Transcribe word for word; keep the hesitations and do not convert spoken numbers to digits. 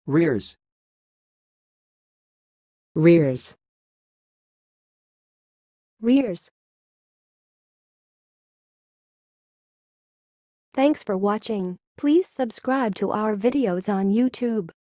Rears. Rears. Rears. Thanks for watching. Please subscribe to our videos on YouTube.